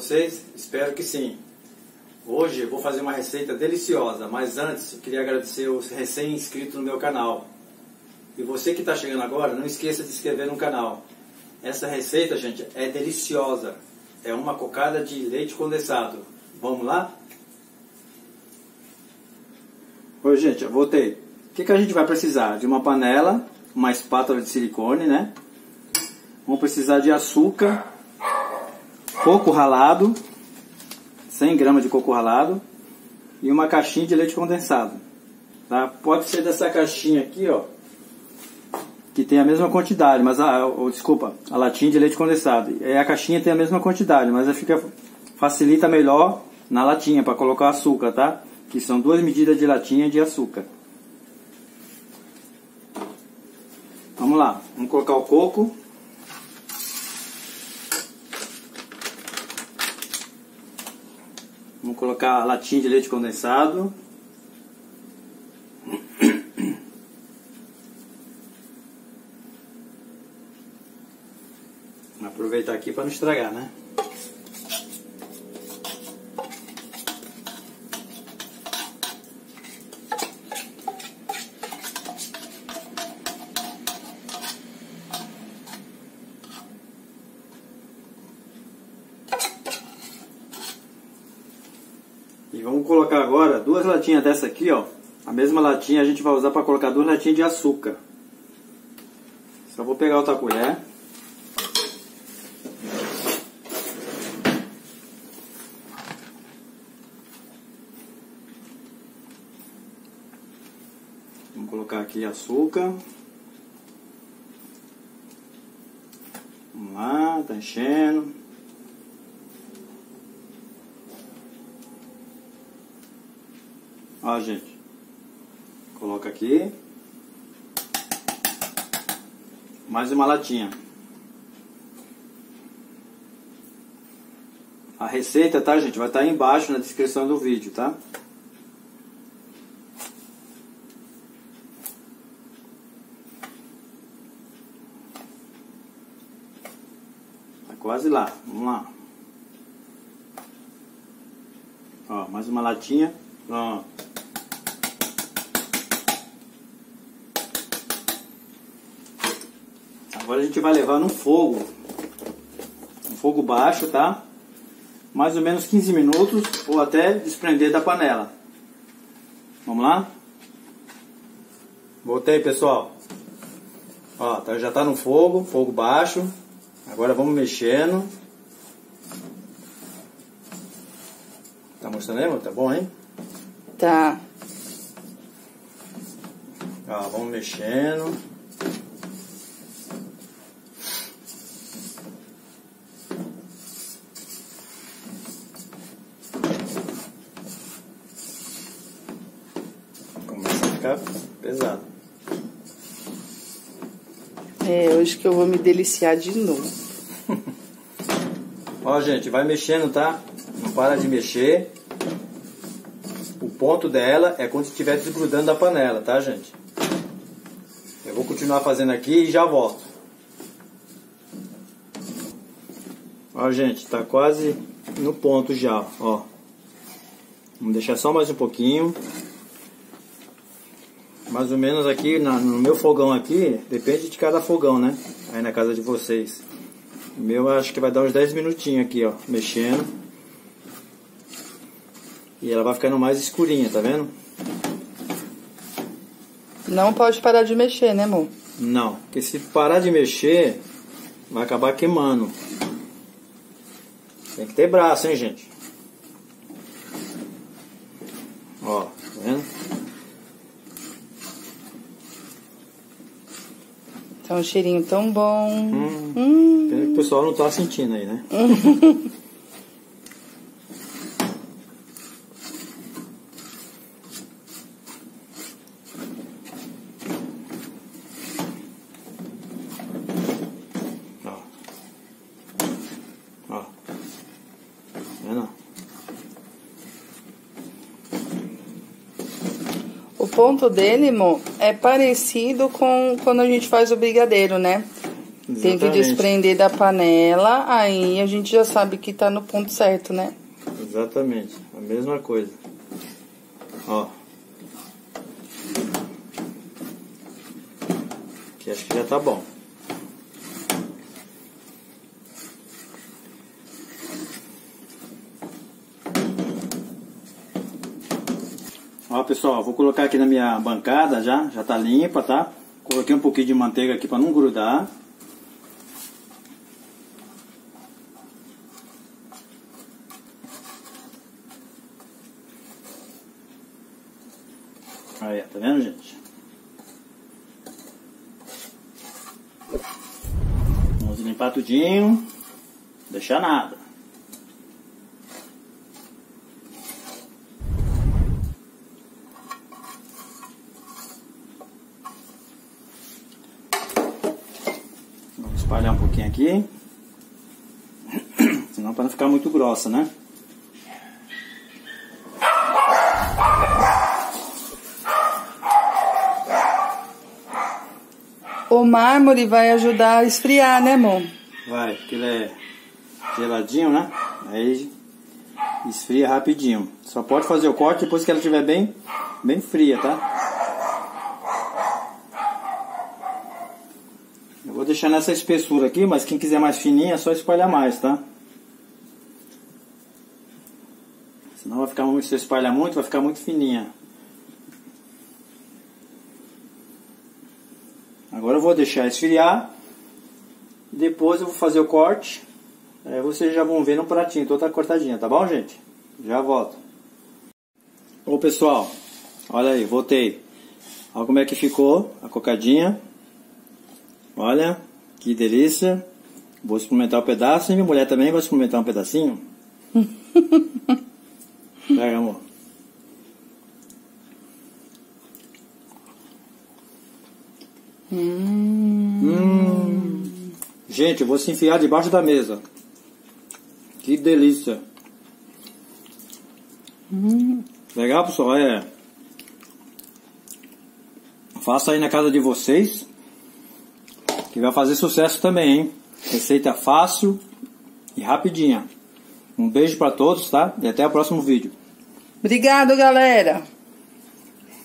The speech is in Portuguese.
vocês? Espero que sim. Hoje eu vou fazer uma receita deliciosa, mas antes eu queria agradecer os recém-inscritos no meu canal. E você que está chegando agora, não esqueça de se inscrever no canal. Essa receita, gente, é deliciosa. É uma cocada de leite condensado. Vamos lá? Oi, gente, eu voltei. O que a gente vai precisar? De uma panela, uma espátula de silicone, né? Vamos precisar de açúcar, coco ralado, 100 gramas de coco ralado e uma caixinha de leite condensado. Tá? Pode ser dessa caixinha aqui, ó, que tem a mesma quantidade, mas desculpa, a latinha de leite condensado. E a caixinha tem a mesma quantidade, mas facilita melhor na latinha para colocar açúcar, tá? Que são 2 medidas de latinha de açúcar. Vamos lá, vamos colocar o coco. Vamos colocar a latinha de leite condensado. Vou aproveitar aqui para não estragar, né? E vamos colocar agora 2 latinhas dessa aqui, ó. A mesma latinha a gente vai usar para colocar 2 latinhas de açúcar. Só vou pegar outra colher. Vamos colocar aqui açúcar. Vamos lá, tá enchendo. Ó, gente, coloca aqui mais uma latinha. A receita, tá, gente, vai estar aí embaixo na descrição do vídeo, tá? Tá quase lá, vamos lá. Ó, mais uma latinha, pronto. Agora a gente vai levar no fogo baixo, tá? Mais ou menos 15 minutos ou até desprender da panela. Vamos lá? Voltei, pessoal. Ó, já tá no fogo baixo. Agora vamos mexendo. Tá mostrando aí, amor? Tá bom, hein? Tá. Ó, vamos mexendo. Pesado. É, hoje que eu vou me deliciar de novo. Ó, gente, vai mexendo, tá? Não para de mexer. O ponto dela é quando estiver desgrudando da panela, tá, gente? Eu vou continuar fazendo aqui e já volto. Ó, gente, tá quase no ponto já, ó. Vamos deixar só mais um pouquinho. Mais ou menos aqui no meu fogão aqui, depende de cada fogão, né? Aí na casa de vocês. O meu acho que vai dar uns 10 minutinhos aqui, ó, mexendo. E ela vai ficando mais escurinha, tá vendo? Não pode parar de mexer, né, amor? Não, porque se parar de mexer, vai acabar queimando. Tem que ter braço, hein, gente? Ó, tá vendo? Tá um cheirinho tão bom. Pena que o pessoal não tá sentindo aí, né? Ó. Ó. Vendo? O ponto dele, amor, é parecido com quando a gente faz o brigadeiro, né? Tem que desprender da panela, aí a gente já sabe que tá no ponto certo, né? Exatamente, a mesma coisa. Ó. Aqui acho que já tá bom. Ó, pessoal, vou colocar aqui na minha bancada já tá limpa, tá? Coloquei um pouquinho de manteiga aqui para não grudar. Aí, tá vendo, gente? Vamos limpar tudinho, não deixar nada. Vamos espalhar um pouquinho aqui, senão para não ficar muito grossa, né? O mármore vai ajudar a esfriar, né, amor? Vai, porque ele é geladinho, né? Aí esfria rapidinho. Só pode fazer o corte depois que ela estiver bem fria, tá? Eu vou deixar nessa espessura aqui, mas quem quiser mais fininha é só espalhar mais, tá? Senão vai ficar muito, se você espalhar muito, vai ficar muito fininha. Agora eu vou deixar esfriar. Depois eu vou fazer o corte. Aí vocês já vão ver no pratinho, toda cortadinha, tá bom, gente? Já volto. Ô pessoal, olha aí, voltei. Olha como é que ficou a cocadinha. Olha, que delícia. Vou experimentar um pedaço e minha mulher também vai experimentar um pedacinho. Pega, amor. Gente, eu vou se enfiar debaixo da mesa. Que delícia. Legal, pessoal? Faça aí na casa de vocês, que vai fazer sucesso também, hein? Receita fácil e rapidinha. Um beijo pra todos, tá? E até o próximo vídeo. Obrigado, galera!